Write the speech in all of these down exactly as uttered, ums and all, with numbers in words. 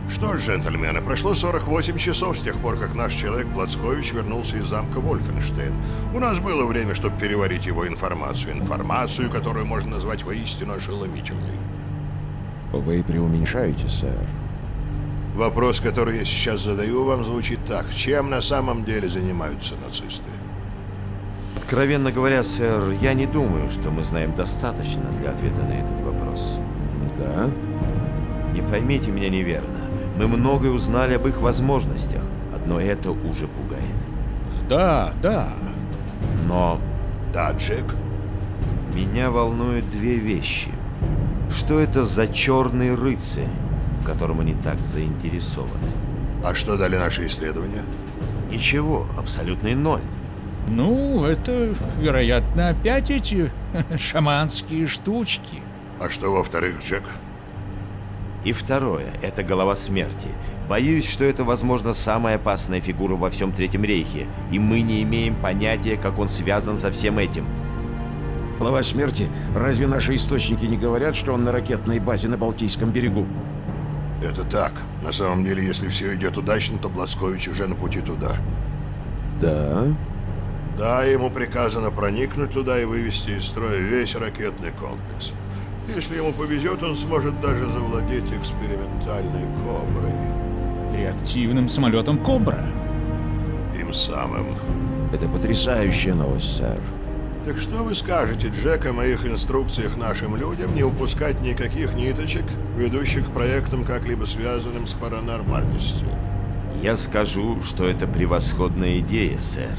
Что ж, джентльмены, прошло сорок восемь часов с тех пор, как наш человек Блацкович вернулся из замка Вольфенштейн. У нас было время, чтобы переварить его информацию. Информацию, которую можно назвать воистину ошеломительной. Вы преуменьшаете, сэр. Вопрос, который я сейчас задаю вам, звучит так. Чем на самом деле занимаются нацисты? Откровенно говоря, сэр, я не думаю, что мы знаем достаточно для ответа на этот вопрос. Да? Не поймите меня неверно. Мы многое узнали об их возможностях. Одно это уже пугает. Да, да. Но Да, Джек? меня волнуют две вещи. Что это за черный рыцарь, в котором они так заинтересованы? А что дали наши исследования? Ничего, абсолютный ноль. Ну, это, вероятно, опять эти шаманские штучки. А что во-вторых, Джек? И второе, это голова смерти. Боюсь, что это, возможно, самая опасная фигура во всем Третьем Рейхе, и мы не имеем понятия, как он связан со всем этим. Глава смерти? Разве наши источники не говорят, что он на ракетной базе на Балтийском берегу? Это так. На самом деле, если все идет удачно, то Блацкович уже на пути туда. Да? Да, ему приказано проникнуть туда и вывести из строя весь ракетный комплекс. Если ему повезет, он сможет даже завладеть экспериментальной «Коброй». Реактивным самолетом «Кобра». Им самым. Это потрясающая новость, сэр. Так что вы скажете, Джек, о моих инструкциях нашим людям не упускать никаких ниточек, ведущих к проектам, как-либо связанным с паранормальностью? Я скажу, что это превосходная идея, сэр.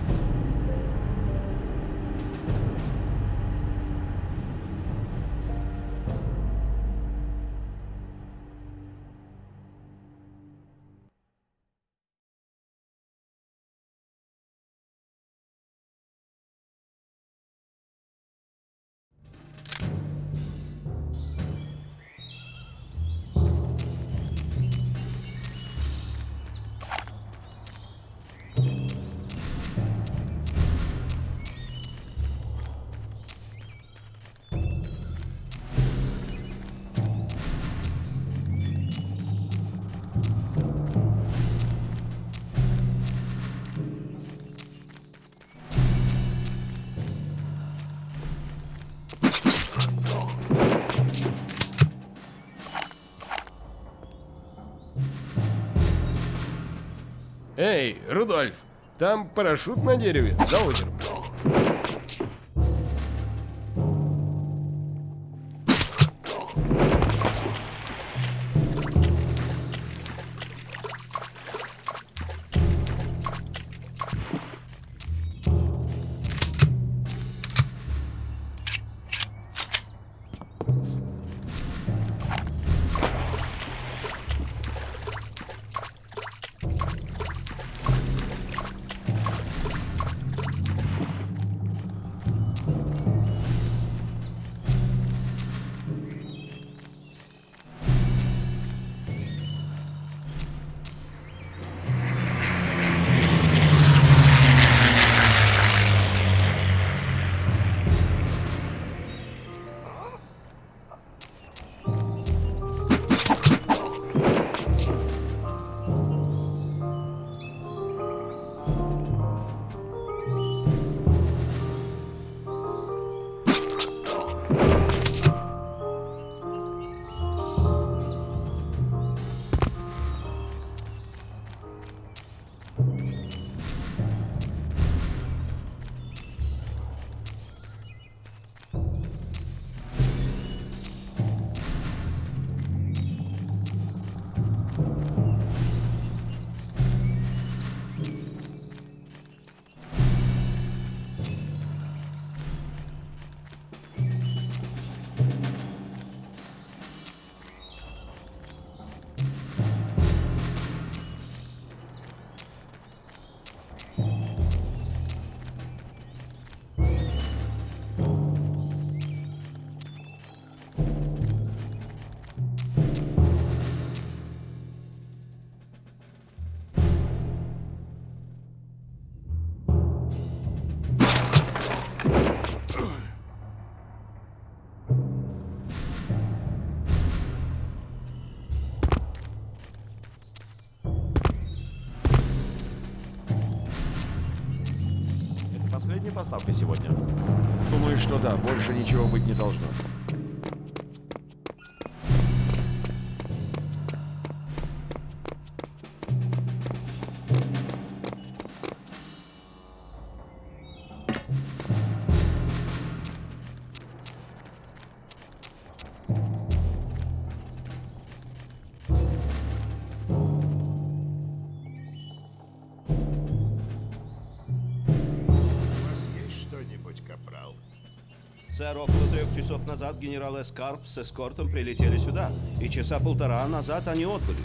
Эй, Рудольф, там парашют на дереве за озером. Последняя поставка сегодня. Думаю, что да, больше ничего быть не должно. У вас есть что-нибудь, капрал? Сэр, около трех часов назад генерал Эскарп с эскортом прилетели сюда, и часа полтора назад они отбыли.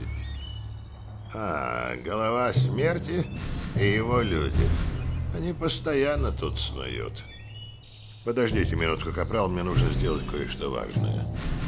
А, голова смерти и его люди. Они постоянно тут снуют. Подождите минутку, капрал, мне нужно сделать кое-что важное.